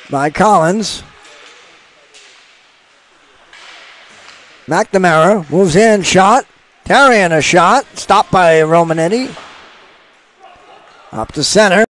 by Collins. McNamara moves in, shot. Tarian a shot, stopped by Ramonetti. Up to center.